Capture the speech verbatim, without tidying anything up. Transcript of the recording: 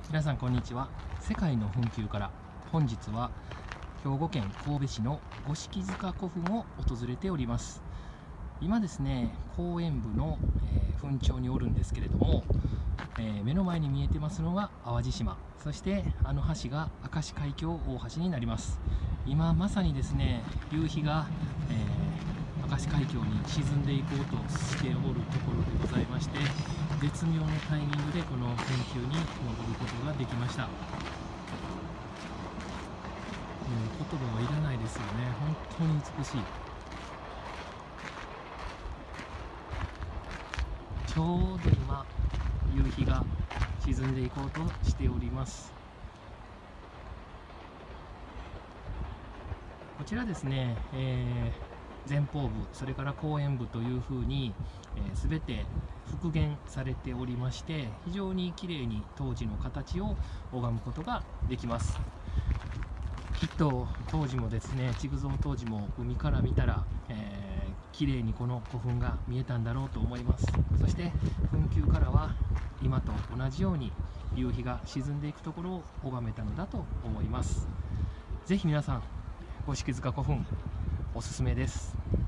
皆さんこんにちは。世界の墳丘から、本日は兵庫県神戸市の五色塚古墳を訪れております。今ですね、公園部の、えー、墳頂におるんですけれども、えー、目の前に見えてますのが淡路島、そしてあの橋が明石海峡大橋になります。今まさにですね、夕日が、えー、明石海峡に沈んでいこうとしておるところでございまして、絶妙なタイミングでこの墳丘に登ることができました。もう言葉はいらないですよね。本当に美しい。ちょうど今夕日が沈んでいこうとしております。こちらですね、えー、前方部、それから後円部というふうに、えー、全て復元されておりまして、非常にきれいに当時の形を拝むことができます。きっと当時もですね、築造当時も海から見たら、えー、きれいにこの古墳が見えたんだろうと思います。そして墳丘からは今と同じように夕日が沈んでいくところを拝めたのだと思います。ぜひ皆さん、五色塚古墳おすすめです。